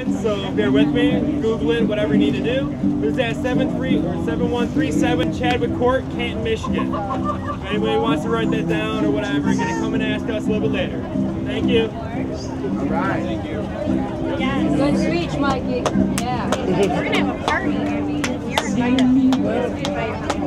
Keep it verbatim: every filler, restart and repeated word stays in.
seconds, so bear with me. Google it, whatever you need to do. This is at seven one three seven Chadwick Court, Canton, Michigan. If anybody wants to write that down or whatever, you're going to come and ask us a little bit later. Thank you. All right. Thank you. Yes. Good speech, Mikey. Yeah. We're going to have a party. I mean, you're invited.